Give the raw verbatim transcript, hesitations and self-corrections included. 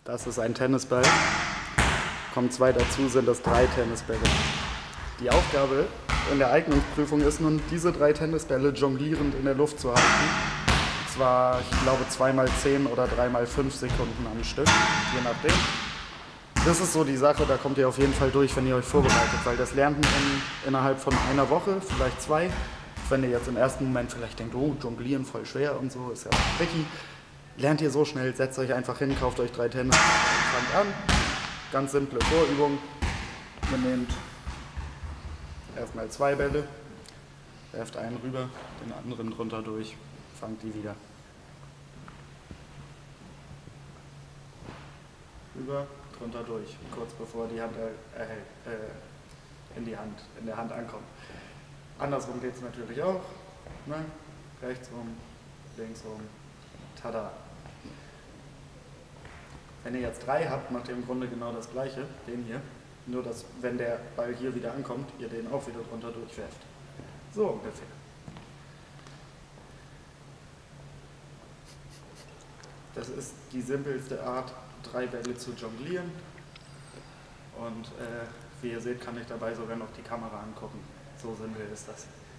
Das ist ein Tennisball. Kommen zwei dazu, sind das drei Tennisbälle. Die Aufgabe in der Eignungsprüfung ist nun, diese drei Tennisbälle jonglierend in der Luft zu halten. Und zwar, ich glaube, zwei mal zehn oder drei mal fünf Sekunden am Stück, je nachdem. Das ist so die Sache, da kommt ihr auf jeden Fall durch, wenn ihr euch vorbereitet, weil das lernt man in, innerhalb von einer Woche, vielleicht zwei. Wenn ihr jetzt im ersten Moment vielleicht denkt, oh, jonglieren voll schwer und so, ist ja tricky. Lernt ihr so schnell, setzt euch einfach hin, kauft euch drei Tennis, fangt an. Ganz simple Vorübung. Ihr nehmt erstmal zwei Bälle, werft einen rüber, den anderen drunter durch, fangt die wieder. Rüber, drunter durch, kurz bevor die Hand äh, äh, in die Hand, in der Hand ankommt. Andersrum geht es natürlich auch. Ne? Rechts rum, links rum, tada. Wenn ihr jetzt drei habt, macht ihr im Grunde genau das gleiche, den hier. Nur, dass wenn der Ball hier wieder ankommt, ihr den auch wieder drunter durchwerft. So ungefähr. Das ist die simpelste Art, drei Bälle zu jonglieren. Und äh, wie ihr seht, kann ich dabei sogar noch die Kamera angucken. So simpel ist das.